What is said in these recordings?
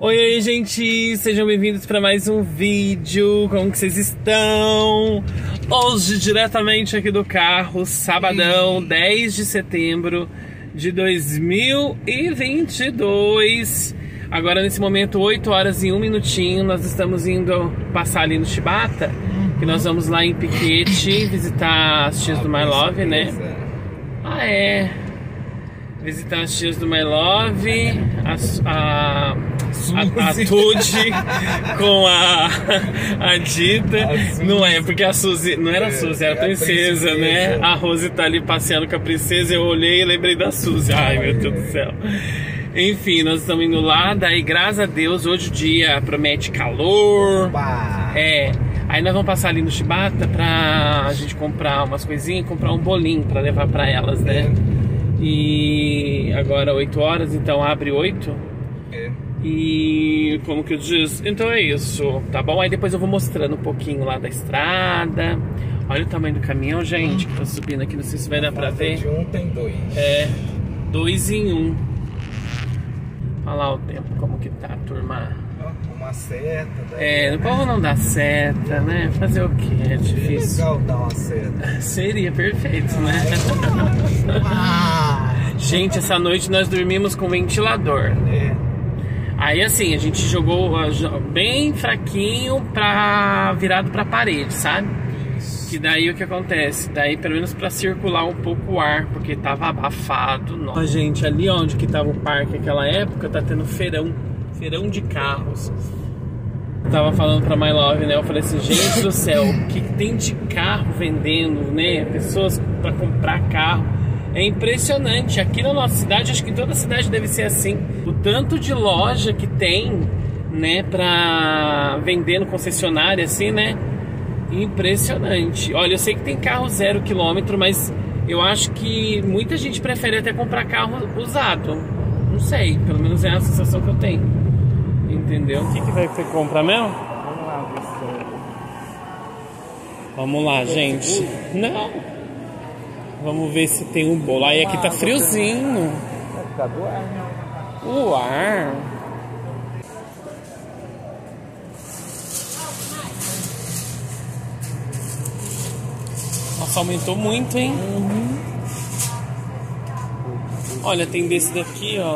Oi, oi, gente! Sejam bem-vindos para mais um vídeo. Como que vocês estão? Hoje, diretamente aqui do carro, sabadão, 10 de setembro de 2022. Agora, nesse momento, 8 horas e 1 minutinho, nós estamos indo passar ali no Shibata, que nós vamos lá em Piquete visitar as tias do My Love, né? Ah, é! Visitar as tias do My Love, a Tude com a Dita. Não é, porque a Suzy, não era a Suzy, era a princesa, né? A Rose tá ali passeando com a princesa, eu olhei e lembrei da Suzy. Ai, meu Deus do céu. Enfim, nós estamos indo lá, daí graças a Deus, hoje o dia promete calor. Opa! É, aí nós vamos passar ali no Shibata pra gente comprar umas coisinhas, comprar um bolinho pra levar pra elas, né? E agora 8 horas, então abre 8. E como que eu disse? Então é isso, tá bom? Aí depois eu vou mostrando um pouquinho lá da estrada. Olha o tamanho do caminhão, gente, que tá subindo aqui, não sei se vai dar pra ver. De um tem dois. É, 2 em 1. Olha lá o tempo, como que tá, turma. Uma seta. Daí. É, o povo não dá seta, né? Fazer o que? É difícil. É legal dar uma seta. Seria perfeito, né? Gente, essa noite nós dormimos com ventilador. É. Aí assim, a gente jogou bem fraquinho virado pra parede, sabe? Que daí o que acontece? Daí pelo menos pra circular um pouco o ar, porque tava abafado. Nossa, gente, ali onde que tava o parque naquela época, tá tendo feirão de carros. Eu tava falando pra My Love, né? Eu falei assim, gente do céu, o que tem de carro vendendo, né? Pessoas pra comprar carro. É impressionante. Aqui na nossa cidade, acho que toda cidade deve ser assim. O tanto de loja que tem, né, pra vender no concessionário, assim, né? Impressionante. Olha, eu sei que tem carro 0 km, mas eu acho que muita gente prefere até comprar carro usado. Não sei, pelo menos é a sensação que eu tenho. Entendeu? O que vai comprar mesmo? Vamos lá, Vamos lá, gente. Não. Vamos ver se tem um bolo. Aí aqui tá friozinho. Vai ficar do ar, né? O ar. Nossa, aumentou muito, hein? Olha, tem desse daqui, ó.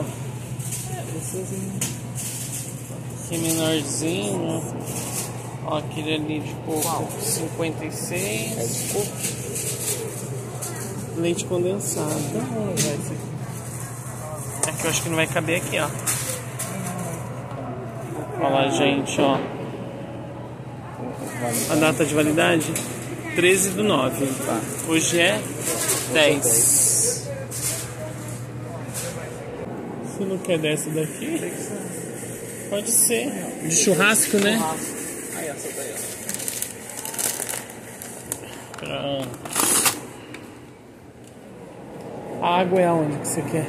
Que menorzinho. Ó, aquele ali de coco, 56. É de coco. Leite condensado. É que eu acho que não vai caber aqui, ó. Olha lá, gente, ó. A data de validade? 13/9. Hoje é 10. Você não quer dessa daqui? Pode ser. De churrasco, né? Aí, essa daí, ó. Pronto. A água é aonde que você quer?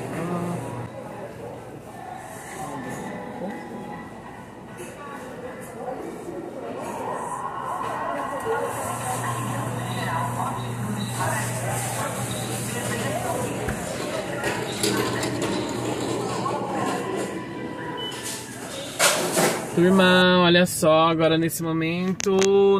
Turma, olha só, agora nesse momento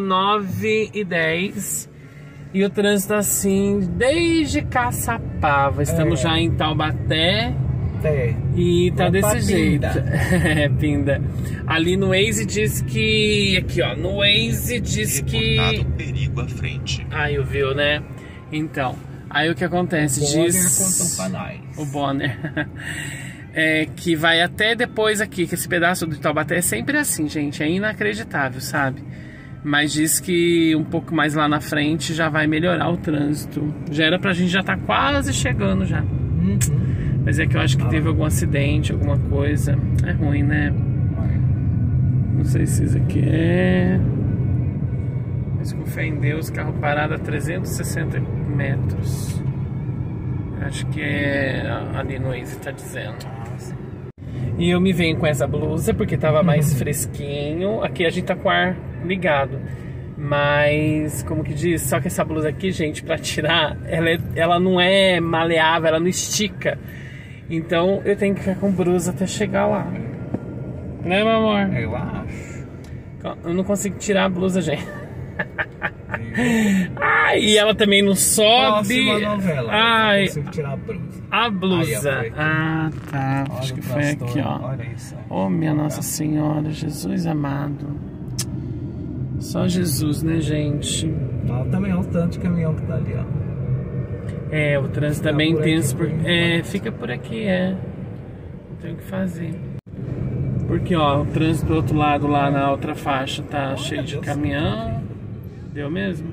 9h10 e o trânsito assim desde Caçapava. Estamos já em Taubaté e tá desse jeito. É, Pinda. Ali no Waze diz que... Aqui, ó, no Waze diz que... perigo à frente. Aí, viu, né? Então, aí o que acontece? Diz... O Bonner. É, que vai até depois aqui, que esse pedaço de Taubaté é sempre assim, gente, é inacreditável, sabe? Mas diz que um pouco mais lá na frente já vai melhorar o trânsito. Já era pra gente já tá quase chegando já. Mas é que eu acho que teve algum acidente, alguma coisa. É ruim, né? Não sei se isso aqui é... Mas com fé em Deus, carro parado a 360 metros. Acho que é ali no Waze tá dizendo. E eu me venho com essa blusa porque tava mais fresquinho. Aqui a gente tá com o ar ligado. Mas, como que diz? Só que essa blusa aqui, gente, pra tirar, ela não é maleável, ela não estica. Então eu tenho que ficar com blusa até chegar lá. Né, meu amor? Eu acho. Eu não consigo tirar a blusa, gente. Ai, e ela também não sobe. Próxima novela. Ai, Eu consigo tirar a blusa. a blusa. Aí, ah, tá. Olha Acho que o foi transtorno. aqui, ó. Olha isso. Oh, minha Nossa Senhora, Jesus amado. Só Jesus, né, gente? Olha também o tanto de caminhão que tá ali, ó. É, o trânsito é bem por aqui, intenso. por Fica por aqui, Não tem o que fazer. Porque, ó, o trânsito do outro lado, lá na outra faixa, tá cheio de caminhão. Deu mesmo?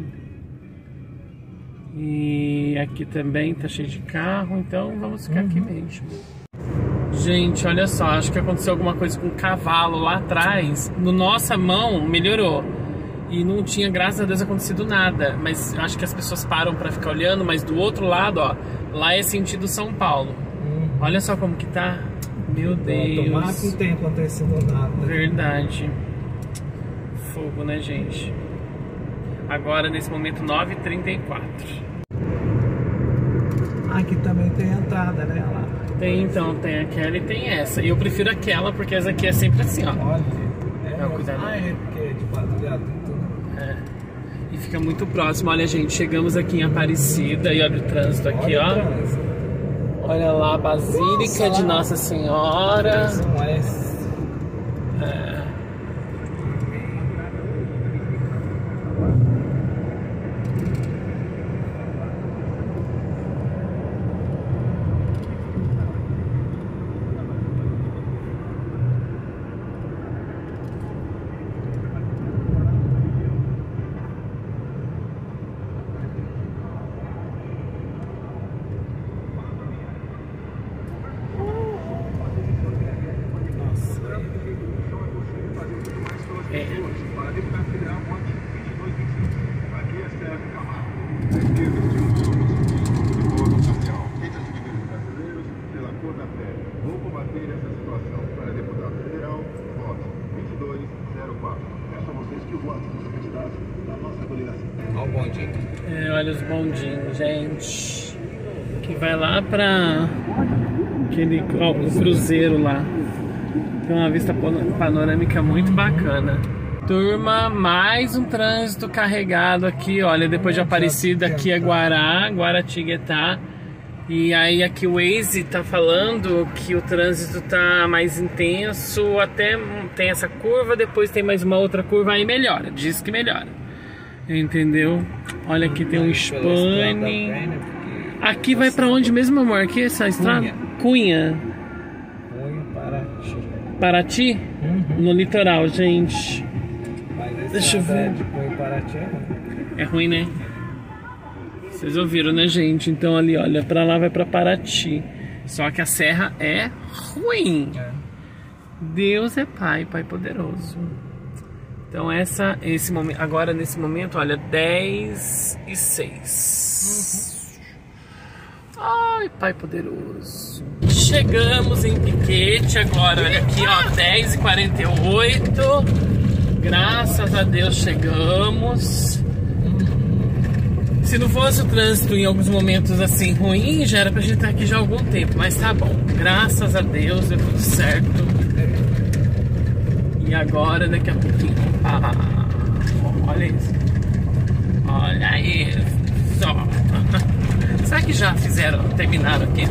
E aqui também tá cheio de carro, então vamos ficar aqui mesmo. Gente, olha só, acho que aconteceu alguma coisa com o cavalo lá atrás. No nossa mão, melhorou. E não tinha, graças a Deus, acontecido nada. Mas acho que as pessoas param pra ficar olhando. Mas do outro lado, ó, lá é sentido São Paulo. Olha só como que tá. Meu Deus. Tomara que não tenha acontecido nada. Verdade. Fogo, né, gente? Agora, nesse momento, 9h34. Aqui também tem entrada, né? Lá. Tem, então, tem aquela e tem essa. E eu prefiro aquela, porque essa aqui é sempre assim, ó. Olha. Cuidado. Porque é de viaduto, né? E fica muito próximo. Olha, gente, chegamos aqui em Aparecida. E olha o trânsito aqui, ó. Olha lá a Basílica de Nossa Senhora. Olha o bondinho. Olha os bondinhos, gente. Que vai lá pra aquele o cruzeiro lá. Tem uma vista panorâmica muito bacana. Turma, mais um trânsito carregado aqui. Olha, depois de Aparecida, aqui é Guaratinguetá. E aí aqui o Waze tá falando que o trânsito tá mais intenso. Até tem essa curva, depois tem mais uma outra curva, aí melhora. Diz que melhora. Entendeu? Olha, aqui tem um Spani. Aqui vai pra onde mesmo, amor? Aqui essa estrada? Cunha. Paraty. Paraty? No litoral, gente. Deixa eu ver. É ruim, né? Vocês ouviram, né, gente? Então ali, olha, pra lá vai pra Paraty. Só que a serra é ruim. Deus é Pai, Pai poderoso. Então esse momento, agora nesse momento, olha, 10h06. Ai, Pai poderoso. Chegamos em Piquete agora, olha aqui, ó, 10h48. Graças a Deus chegamos. Se não fosse o trânsito em alguns momentos assim ruim, já era pra gente estar aqui já há algum tempo. Mas tá bom, graças a Deus deu tudo certo. E agora, daqui a pouquinho, olha isso. Olha isso. Será que já terminaram aqui?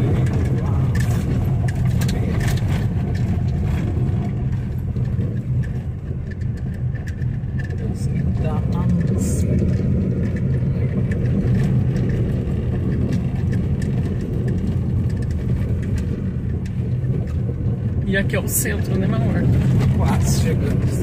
E aqui é o centro, né, meu amor? Quase chegamos.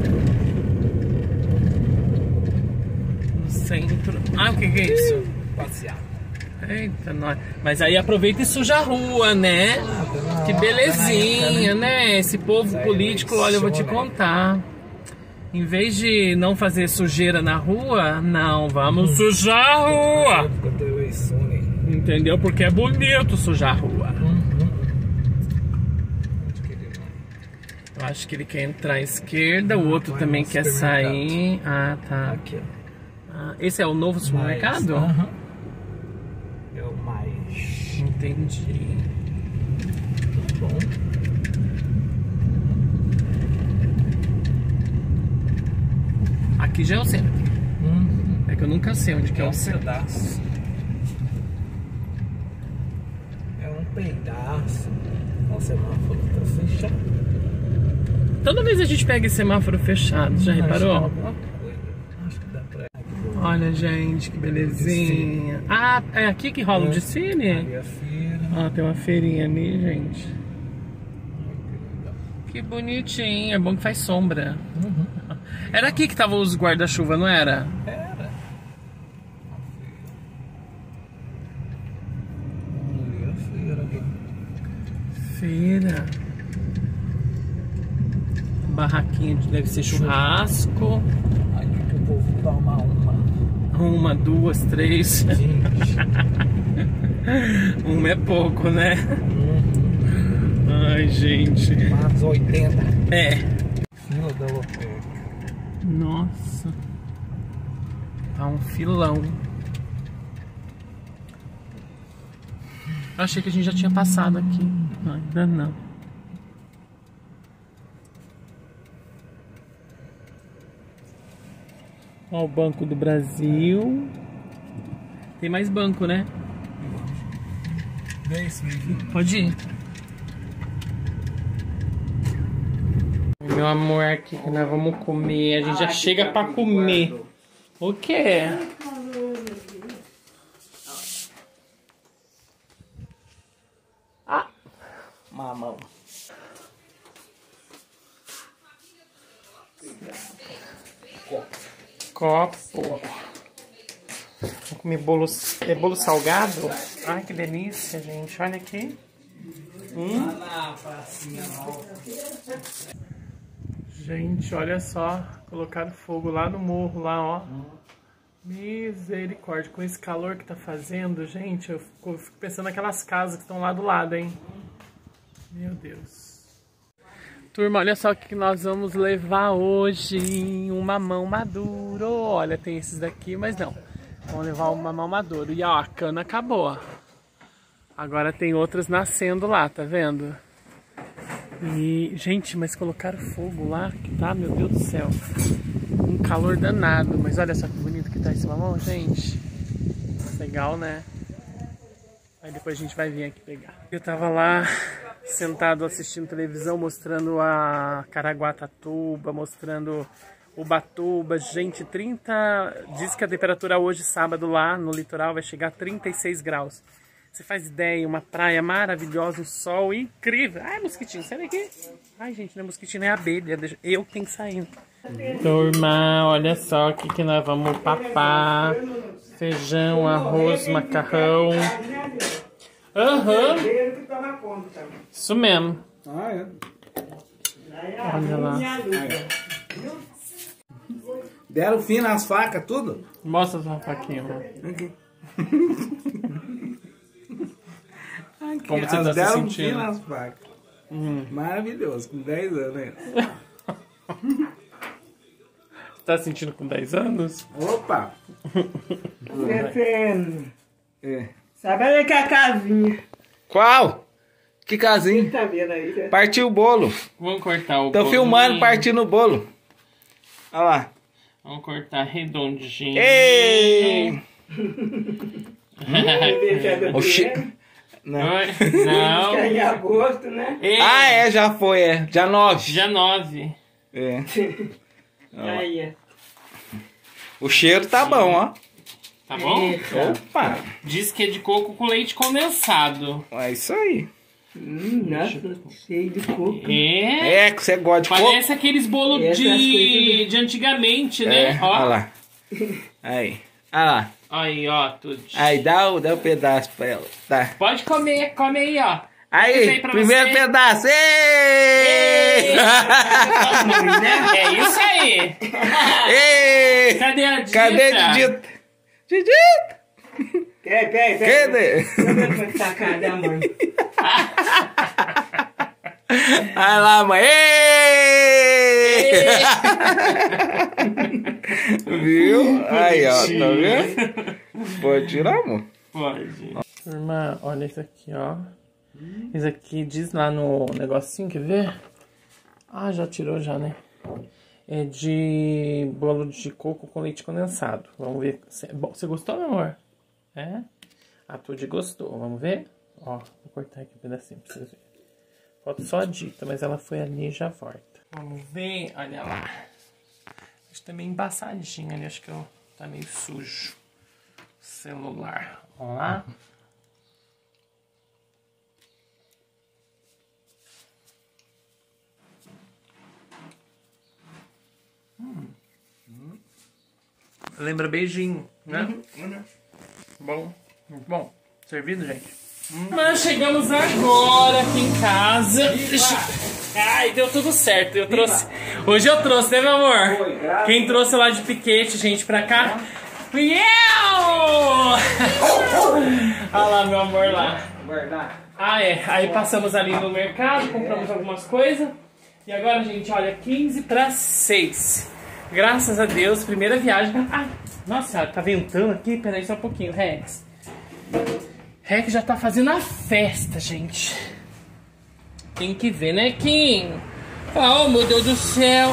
No centro. Ah, o que é isso? Passear. Eita, nós. Mas aí aproveita e suja a rua, né? Que belezinha, né? Esse povo político, olha, eu vou te contar. Em vez de não fazer sujeira na rua, não, vamos sujar a rua. Entendeu? Porque é bonito sujar a rua. Eu acho que ele quer entrar à esquerda, o outro também quer sair. Ah, tá. Aqui, ó. Esse é o novo supermercado? É o mais. Entendi. Bom. aqui já é o centro. É que eu nunca sei onde que é o centro. Pedaço. É um pedaço. O semáforo tá fechado. Toda vez a gente pega esse semáforo fechado, já reparou? Acho que dá pra... Olha, gente, que belezinha. Ah, é aqui que rola o desfile? Ali a feira. Ah, tem uma feirinha ali, gente. Que bonitinho, é bom que faz sombra. Era aqui que tava os guarda-chuva, não era? Era. Ali a feira. Feira. Barraquinha deve ser churrasco. Aqui que o povo toma Uma, duas, três. Gente. Uma é pouco, né? Ai, gente. Mais 80. É. Fila da lotérica. Nossa. Tá um filão. Eu achei que a gente já tinha passado aqui. Ainda não. Ó, o Banco do Brasil. Tem mais banco, né? É isso mesmo. Pode ir. Meu amor, aqui que nós vamos comer. A gente já chega pra comer. O quê? Ah, Mamão. copo. Vou comer bolo. É bolo salgado? Ai, que delícia, gente. Olha aqui. Gente, olha só. Colocaram fogo lá no morro, lá, ó. Misericórdia. Com esse calor que tá fazendo, gente, eu fico pensando naquelas casas que estão lá do lado, hein? Meu Deus. Turma, olha só o que nós vamos levar hoje. Um mamão maduro. Olha, tem esses daqui, mas não. Vamos levar um mamão maduro. E ó, a cana acabou, ó. Agora tem outras nascendo lá, tá vendo? E, gente, mas colocaram fogo lá, que tá, meu Deus do céu. Um calor danado. Mas olha só que bonito que tá esse mamão, gente. Legal, né? Aí depois a gente vai vir aqui pegar. Eu tava lá sentado assistindo televisão, mostrando a Caraguatatuba, mostrando Ubatuba. Gente, diz que a temperatura hoje, sábado, lá no litoral vai chegar a 36 graus. Você faz ideia, uma praia maravilhosa, um sol incrível. Ai, mosquitinho, sai daqui. Ai, gente, não é mosquitinho, é abelha. Eu tenho que sair. Turma, olha só o que nós vamos papar. Feijão, arroz, macarrão. Aham. Isso mesmo. Ah, é. Olha lá. Deram fim nas facas, tudo? Mostra sua faquinha, ó. Aqui. Como você tá se deram sentindo? fim nas facas. Maravilhoso, com 10 anos ainda. Você tá sentindo com 10 anos? Opa! Defendo. É. Sabe ali que é a casinha? Qual? Que casinho? Tá vendo aí? Né? Partiu o bolo. Vamos cortar o Tô bolinho. filmando partindo o bolo. Olha lá. Vamos cortar redondinho. Ei! Oxi. Não. Oi? Não. É em agosto, né? Ei, Ah, é, já foi, é. Dia 9. Dia 9. É. Aí, é. O cheiro tá bom, ó. Tá bom? Opa! Diz que é de coco com leite condensado. É isso aí. Nossa, cheio de coco. É. É, que você gosta de coco. Parece aqueles bolos Essas de antigamente, né? É, Ó. olha lá. Aí. Olha lá. Aí, ó, tudo. Aí, dá um pedaço pra ela. Tá. Pode comer, come aí, ó. Aí, Esse pra primeiro você. pedaço. Ei! É isso aí. Ei! Cadê a Dita? Cadê a Didita? Didita! Peraí. Cadê? Deixa eu ver como é que tá a cara da mãe. Olha lá, mãe. Ei! Viu? Aí, ó, tá vendo? Pode tirar, amor? Pode. Turma, olha isso aqui, ó. Isso aqui diz lá no negocinho, quer ver? Ah, já tirou já, né? é de bolo de coco com leite condensado. Vamos ver. Bom, você gostou, meu amor? É? A Tudy gostou. Vamos ver? Ó, vou cortar aqui um pedacinho pra vocês verem. Falta só a Dita, mas ela foi ali e já volta. Vamos ver, olha lá. Acho que tá meio embaçadinho ali, acho que tá meio sujo. Celular. Vamos lá. Lembra beijinho, né? Bom, muito bom. Servido, gente? Mas chegamos agora aqui em casa. Ai, deu tudo certo. Eu trouxe. Hoje eu trouxe, né, meu amor? Quem trouxe lá de piquete, gente, pra cá? Fui eu! Olha lá, meu amor, lá. Ah, é. Aí passamos ali no mercado, compramos algumas coisas. E agora, gente, olha, 15 para 6. Graças a Deus, primeira viagem. Ai, nossa, tá ventando aqui. Peraí só um pouquinho, Rex. Rex já tá fazendo a festa, gente. Tem que ver, né, Kim? Oh, meu Deus do céu.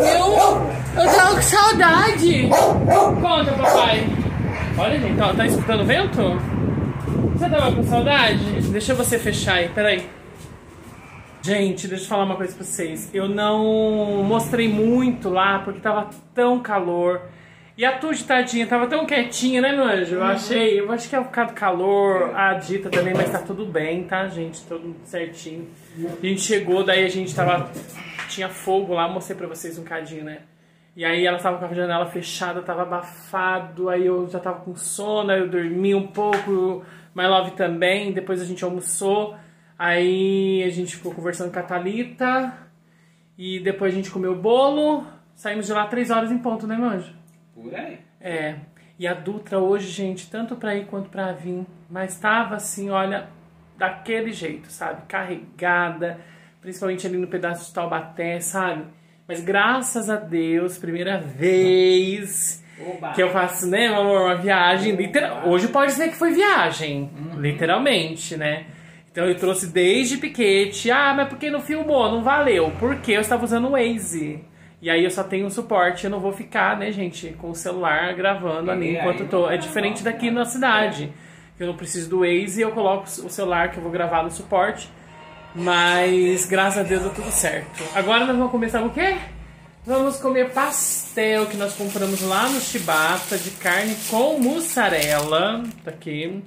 Eu tava com saudade. Conta, papai. Olha, gente, ó, tá escutando o vento? Você tava com saudade? Deixa você fechar aí, peraí. Gente, deixa eu falar uma coisa pra vocês. Eu não mostrei muito lá, porque tava tão calor. E a Tudy, tadinha, tava tão quietinha, né, meu anjo? Eu acho que é por causa do calor, a Dita também, mas tá tudo bem, tá, gente? Tudo certinho. A gente chegou, daí a gente tinha fogo lá, mostrei pra vocês um cadinho, né? E aí ela tava com a janela fechada, tava abafado, aí eu já tava com sono, aí eu dormi um pouco, My Love também, depois a gente almoçou, aí a gente ficou conversando com a Thalita, e depois a gente comeu o bolo, saímos de lá 3 horas em ponto, né, meu anjo? Por aí. É, e a Dutra hoje, gente, tanto pra ir quanto pra vir, mas tava assim, olha, daquele jeito, sabe? Carregada, principalmente ali no pedaço de Taubaté, sabe? Mas graças a Deus, primeira vez que eu faço, né, meu amor, uma viagem, hoje pode dizer que foi viagem, literalmente, né? Então eu trouxe desde piquete, mas por que não filmou? Não valeu, porque eu estava usando o Waze. E aí eu só tenho um suporte, eu não vou ficar, né, gente, com o celular gravando ali enquanto eu tô. É diferente daqui na cidade. Eu não preciso do Waze e eu coloco o celular que eu vou gravar no suporte. Mas graças a Deus deu tudo certo. Agora nós vamos começar o quê? Vamos comer pastel que nós compramos lá no Chibata de carne com mussarela. Tá aqui.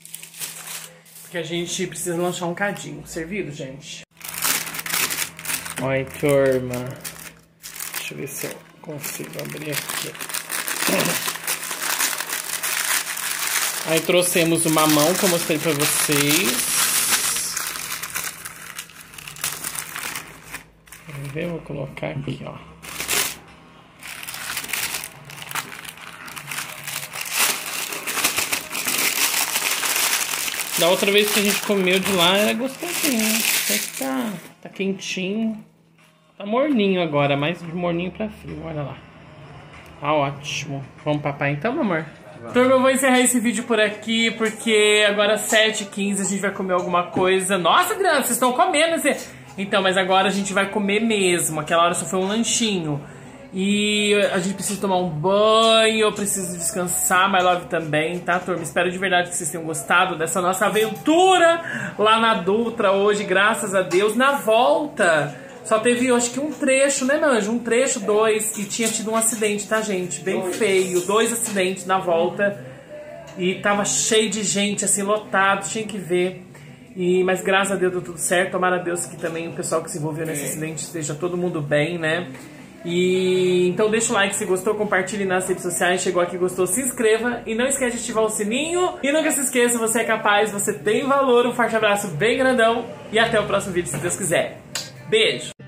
Porque a gente precisa lanchar um cadinho. Servido, gente? Oi, turma. Deixa eu ver se eu consigo abrir aqui. Aí trouxemos o mamão que eu mostrei pra vocês. Vamos ver, vou colocar aqui, ó. Da outra vez que a gente comeu de lá era gostosinho. Tá quentinho. Tá morninho agora, mais de morninho pra frio, olha lá. Tá ótimo. Vamos papai então, meu amor? Turma, eu vou encerrar esse vídeo por aqui, porque agora às 7h15 a gente vai comer alguma coisa. Nossa, crianças, vocês estão comendo esse... Então, mas agora a gente vai comer mesmo. Aquela hora só foi um lanchinho. E a gente precisa tomar um banho, eu preciso descansar, My Love também, tá, turma? Espero de verdade que vocês tenham gostado dessa nossa aventura lá na Dutra hoje, graças a Deus. Na volta... Só teve, eu acho que um trecho, né, Nanjo? Um trecho, 2, e tinha tido um acidente, tá, gente? Bem feio. 2 acidentes na volta. E tava cheio de gente, assim, lotado, tinha que ver. Mas graças a Deus deu tudo certo. Tomara a Deus que também o pessoal que se envolveu nesse acidente esteja todo mundo bem, né? Então deixa o like se gostou, compartilhe nas redes sociais. Chegou aqui, gostou, se inscreva. E não esquece de ativar o sininho. E nunca se esqueça, você é capaz, você tem valor. Um forte abraço bem grandão. E até o próximo vídeo, se Deus quiser. Beijo!